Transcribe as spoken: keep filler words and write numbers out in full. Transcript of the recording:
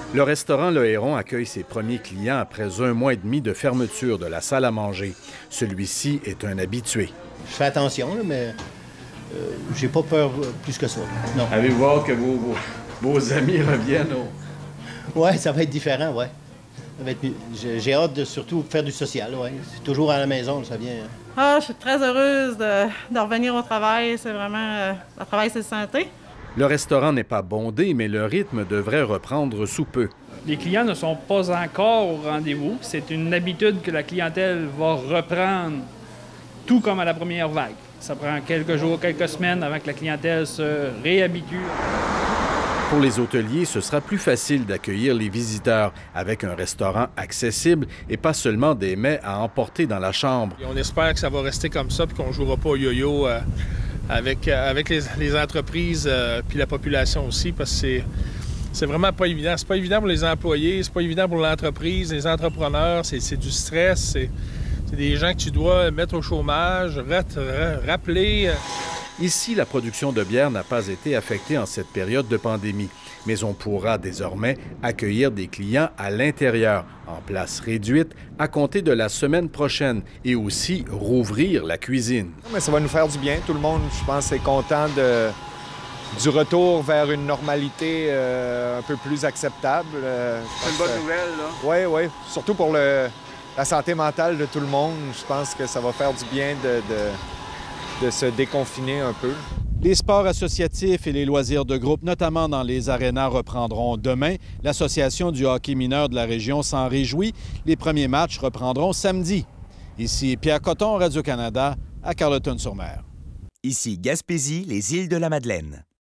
Le restaurant Le Héron accueille ses premiers clients après un mois et demi de fermeture de la salle à manger. Celui-ci est un habitué. Je fais attention, là, mais euh, j'ai pas peur plus que ça. Non. Avez-vous hâte que vos, vos, vos amis reviennent au... Oui, ça va être différent, oui. J'ai hâte de surtout faire du social, oui. C'est toujours à la maison, ça vient. Ah, je suis très heureuse de, de revenir au travail. C'est vraiment... Euh, le travail, c'est santé. Le restaurant n'est pas bondé, mais le rythme devrait reprendre sous peu. Les clients ne sont pas encore au rendez-vous. C'est une habitude que la clientèle va reprendre, tout comme à la première vague. Ça prend quelques jours, quelques semaines avant que la clientèle se réhabitue. Pour les hôteliers, ce sera plus facile d'accueillir les visiteurs avec un restaurant accessible et pas seulement des mets à emporter dans la chambre. Et on espère que ça va rester comme ça et qu'on ne jouera pas au yo-yo euh, avec, euh, avec les, les entreprises euh, puis la population aussi, parce que c'est, c'est vraiment pas évident. C'est pas évident pour les employés, c'est pas évident pour l'entreprise, les entrepreneurs, c'est, c'est du stress, c'est, c'est des gens que tu dois mettre au chômage, rat, rappeler... Euh... Ici, la production de bière n'a pas été affectée en cette période de pandémie, mais on pourra désormais accueillir des clients à l'intérieur, en place réduite, à compter de la semaine prochaine, et aussi rouvrir la cuisine. Mais ça va nous faire du bien. Tout le monde, je pense, est content de, du retour vers une normalité euh, un peu plus acceptable. Euh, C'est une bonne que... nouvelle, là. Oui, oui. Surtout pour le, la santé mentale de tout le monde. Je pense que ça va faire du bien de... de de se déconfiner un peu. Les sports associatifs et les loisirs de groupe, notamment dans les arénas, reprendront demain. L'Association du hockey mineur de la région s'en réjouit. Les premiers matchs reprendront samedi. Ici Pierre Cotton, Radio-Canada, à Carleton-sur-Mer. Ici Gaspésie, les îles de la Madeleine.